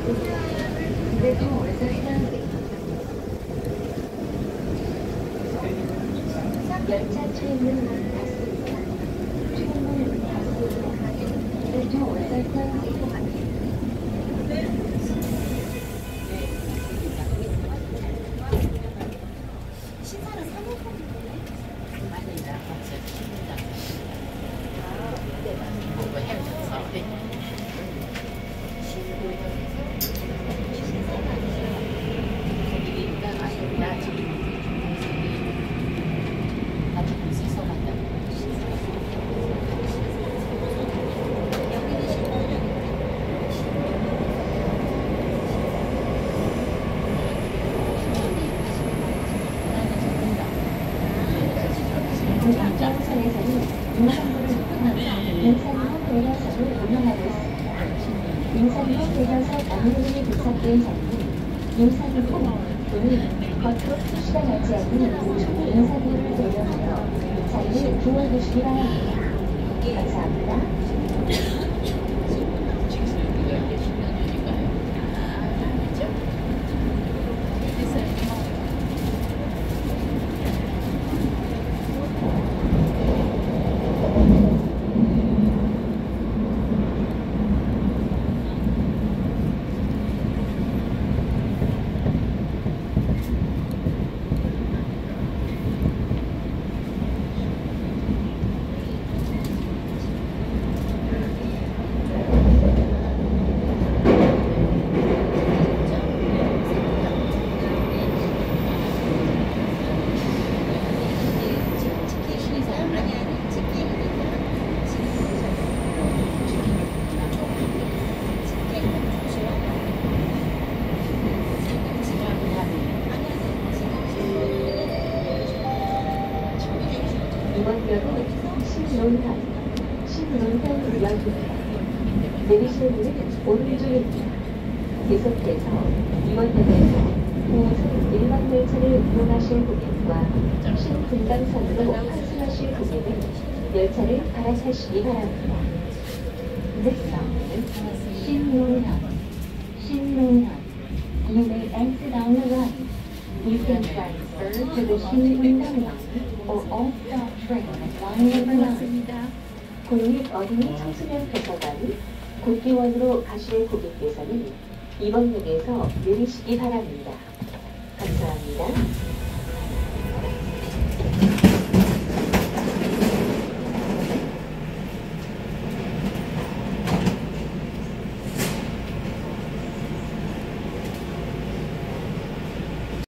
The doors are closing. 열차 출입문 닫습니다. 출입문 닫습니다. The doors are closing. 신사를 사먹었는데? 아니, 나 벌써 신문장. 그거 헤어졌어. 나 지금 시소 간다고. 여기는 신사를 공항선에서는 인산부를 이용하여 인산부 대여선을 운영하고 있습니다. 인산부 대여선 안내문이 도착된 자리는 인산부 또는 겉으로 표시가 나지 않는 총 인산부를 대여하여 자리를 비워두시기 바랍니다. 감사합니다. 이번 역은 신논현역입니다. 내리실 문은 오른쪽입니다. 계속해서 이번 역에서 9호선 일반 열차를 이용하실 고객과 신분당선으로 환승하실 고객은 열차를 갈아타시기 바랍니다. This stop is 신논현. You may exit on the right. You can transfer to the 신분당 line or all-stop train at line number 9. 국립 어린이 청소년 도서관 국기원으로 가실 고객께서는 이번 역에서 내리시기 바랍니다. 감사합니다.